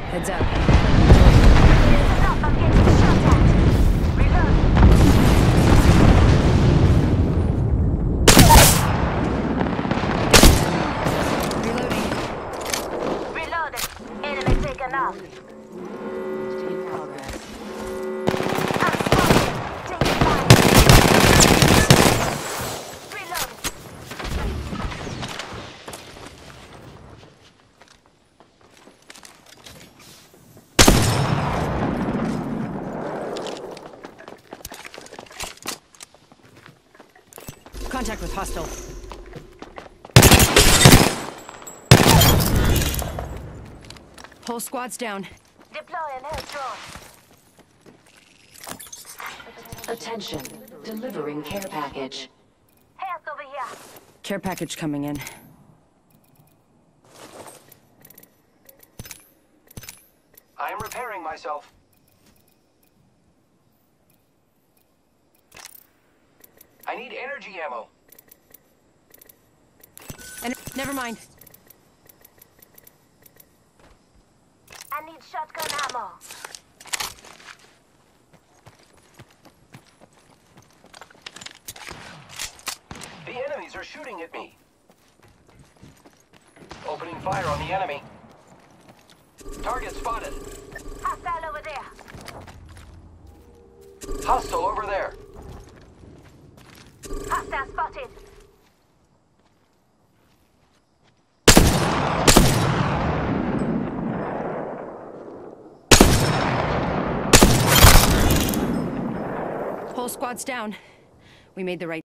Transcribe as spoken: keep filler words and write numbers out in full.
Heads up. Listen up, I'm getting shot at. Reload. Reloading. Reloading. Enemy taken out. In progress. I'm smoking. Taking fire. Reload. Contact with hostile. Whole squad's down. Deploying health drone. Attention. Delivering care package. Health over here. Care package coming in. I am repairing myself. I need energy ammo. And never mind. I need shotgun ammo. The enemies are shooting at me. Opening fire on the enemy. Target spotted. Hostile over there. Hostile over there. Hostile spotted. Whole squad's down. We made the right